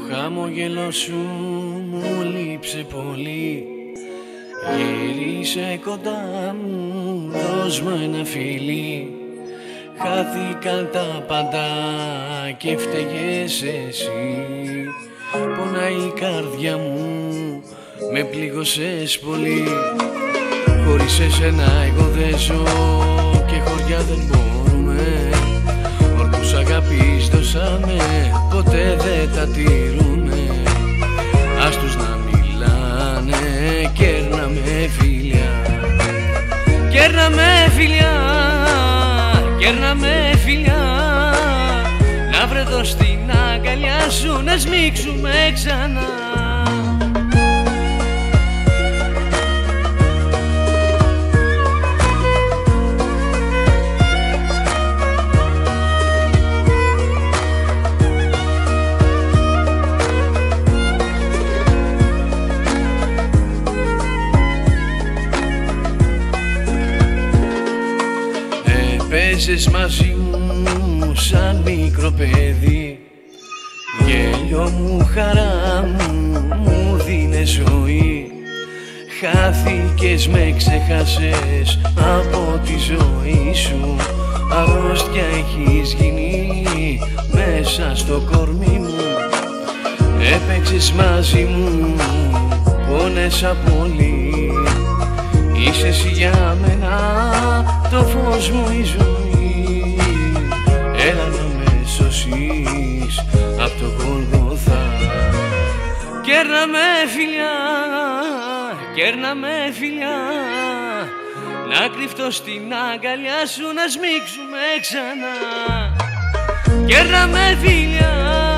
χαμόγελο σου μου λείψε πολύ. Γύρισε κοντά μου, δώσ' μου ένα φιλί. Χάθηκαν τα πάντα και φταίγες εσύ. Πονάει η καρδιά μου, με πλήγωσες πολύ. Χωρίς εσένα εγώ δεν ζω και χωριά δεν μπορούμε. Όρκους αγάπης δώσαμε, ποτέ δεν τα τηρούμε. Ας τους να μιλάνε, κέρναμε φιλιά. Κέρναμε φιλιά, κέρναμε φιλιά. Να βρεθώ στην αγκαλιά σου, να σμίξουμε ξανά. Παίζες μαζί μου σαν μικρό παιδί. Γέλιο μου, χαρά μου, μου δίνες ζωή. Χάθηκες, με ξεχάσες από τη ζωή σου. Αρρώστια έχεις γίνει μέσα στο κορμί μου. Έπαιξες μαζί μου, πόνεσα πολύ. Είσαι εσύ για μένα το φως μου, η ζωή. Έλα να με σώσεις απ' το Γολγοθά. Κέρναμε φιλιά, κέρναμε φιλιά. Να κρυφτώ στην αγκαλιά σου, να σμίξουμε ξανά. Κέρναμε φιλιά.